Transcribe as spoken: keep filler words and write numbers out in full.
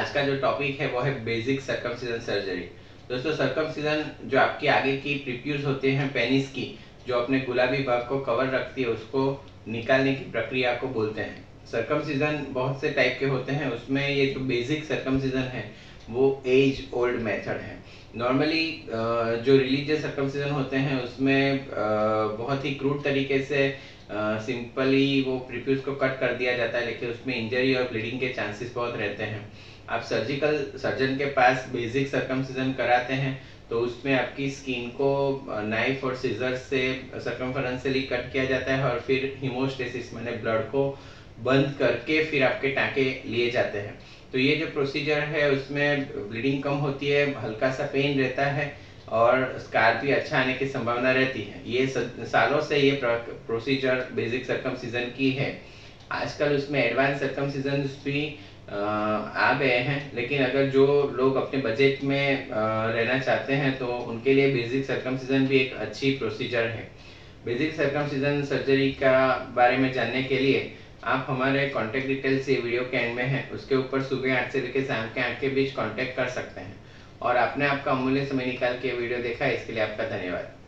आज का जो टॉपिक है वो है बेसिक सर्कमसिजन सर्जरी। दोस्तों, सर्कमसिजन जो आपके आगे की प्रीप्यूज होते हैं पेनिस की, जो अपने गुलाबी भाग को कवर रखती है, उसको निकालने की प्रक्रिया को बोलते हैं। सर्कमसिजन बहुत से टाइप के होते हैं, उसमें ये जो बेसिक सर्कमसिजन है वो एज ओल्ड मेथड है। नॉर्मली जो रिलीजियस सर्कमसिजन होते हैं उसमें बहुत ही क्रूड तरीके से सिंपली वो प्रीप्यूज को कट कर दिया जाता है, लेकिन उसमें इंजरी और ब्लीडिंग के चांसेस बहुत रहते हैं। आप सर्जिकल सर्जन के पास बेसिक सर्कमसिजन कराते हैं तो उसमें आपकी स्किन को नाइफ और सीजर से सर्कमफरेंशियली कट किया जाता है और फिर हीमोस्टेसिस माने ब्लड को बंद करके फिर आपके टाँके लिए जाते हैं। तो ये जो प्रोसीजर है उसमें ब्लीडिंग कम होती है, हल्का सा पेन रहता है और स्कार भी अच्छा आने की संभावना रहती है। ये सालों से ये प्रोसीजर बेसिक सर्कमसिजन की है। आजकल उसमें एडवांस सर्कमसिजन भी आ गए हैं, लेकिन अगर जो लोग अपने बजट में रहना चाहते हैं तो उनके लिए बेसिक सर्कमसिजन भी एक अच्छी प्रोसीजर है। बेसिक सर्कमसिजन सर्जरी का बारे में जानने के लिए आप हमारे कॉन्टैक्ट डिटेल्स ये वीडियो के एंड में है, उसके ऊपर सुबह आठ से लेकर शाम के आठ के बीच कॉन्टैक्ट कर सकते हैं। और आपने आपका अमूल्य समय निकाल के वीडियो देखा, इसके लिए आपका धन्यवाद।